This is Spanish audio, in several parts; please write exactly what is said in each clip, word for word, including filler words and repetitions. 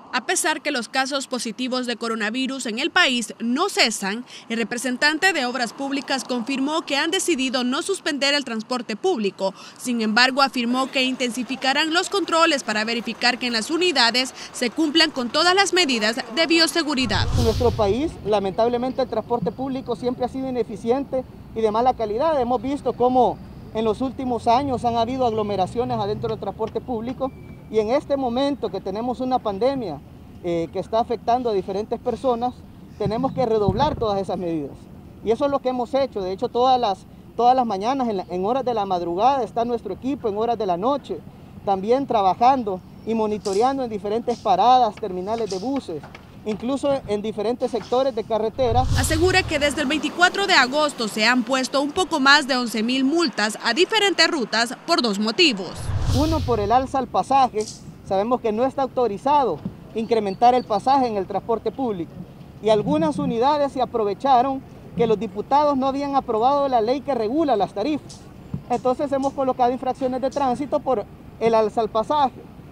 A pesar que los casos positivos de coronavirus en el país no cesan, el representante de Obras Públicas confirmó que han decidido no suspender el transporte público. Sin embargo, afirmó que intensificarán los controles para verificar que en las unidades se cumplan con todas las medidas de bioseguridad. En nuestro país, lamentablemente, el transporte público siempre ha sido ineficiente y de mala calidad. Hemos visto cómo en los últimos años han habido aglomeraciones adentro del transporte público. Y en este momento que tenemos una pandemia eh, que está afectando a diferentes personas, tenemos que redoblar todas esas medidas. Y eso es lo que hemos hecho. De hecho, todas las, todas las mañanas, en, la, en horas de la madrugada, está nuestro equipo, en horas de la noche, también trabajando y monitoreando en diferentes paradas, terminales de buses, incluso en diferentes sectores de carretera. Asegura que desde el veinticuatro de agosto se han puesto un poco más de once mil multas a diferentes rutas por dos motivos. Uno, por el alza al pasaje. Sabemos que no está autorizado incrementar el pasaje en el transporte público. Y algunas unidades se aprovecharon que los diputados no habían aprobado la ley que regula las tarifas. Entonces hemos colocado infracciones de tránsito por el alza al pasaje.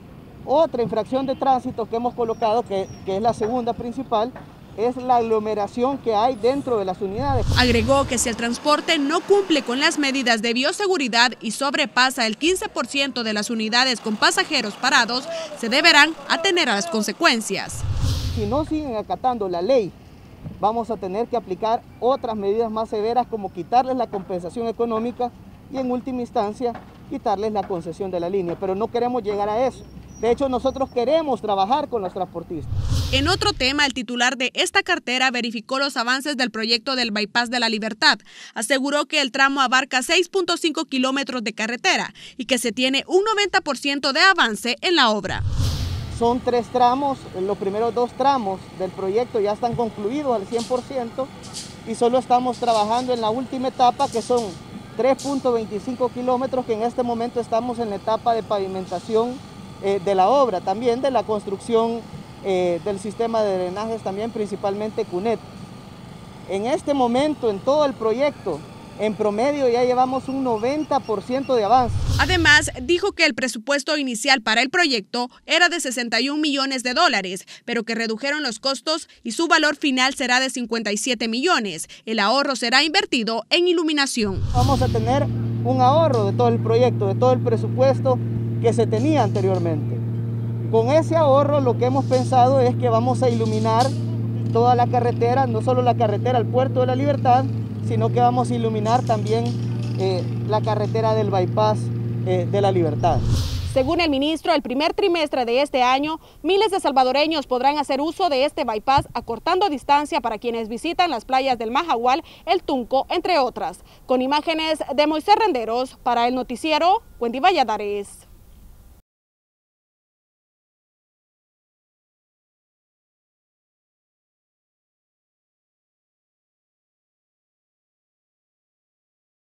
Otra infracción de tránsito que hemos colocado, que, que es la segunda principal, es la aglomeración que hay dentro de las unidades. Agregó que si el transporte no cumple con las medidas de bioseguridad y sobrepasa el quince por ciento de las unidades con pasajeros parados, se deberán atener a las consecuencias. Si no siguen acatando la ley, vamos a tener que aplicar otras medidas más severas, como quitarles la compensación económica y en última instancia quitarles la concesión de la línea, pero no queremos llegar a eso. De hecho, nosotros queremos trabajar con los transportistas. En otro tema, el titular de esta cartera verificó los avances del proyecto del Bypass de la Libertad. Aseguró que el tramo abarca seis punto cinco kilómetros de carretera y que se tiene un noventa por ciento de avance en la obra. Son tres tramos, los primeros dos tramos del proyecto ya están concluidos al cien por ciento y solo estamos trabajando en la última etapa, que son tres punto veinticinco kilómetros, que en este momento estamos en la etapa de pavimentación eh, de la obra, también de la construcción eh, del sistema de drenajes, también principalmente CUNET. En este momento, en todo el proyecto, en promedio ya llevamos un noventa por ciento de avance. Además, dijo que el presupuesto inicial para el proyecto era de sesenta y un millones de dólares, pero que redujeron los costos y su valor final será de cincuenta y siete millones. El ahorro será invertido en iluminación. Vamos a tener un ahorro de todo el proyecto, de todo el presupuesto que se tenía anteriormente. Con ese ahorro, lo que hemos pensado es que vamos a iluminar toda la carretera, no solo la carretera al Puerto de la Libertad, sino que vamos a iluminar también eh, la carretera del Bypass eh, de la Libertad. Según el ministro, el primer trimestre de este año, miles de salvadoreños podrán hacer uso de este bypass, acortando distancia para quienes visitan las playas del Majagual, el Tunco, entre otras. Con imágenes de Moisés Renderos, para el noticiero Wendy Valladares.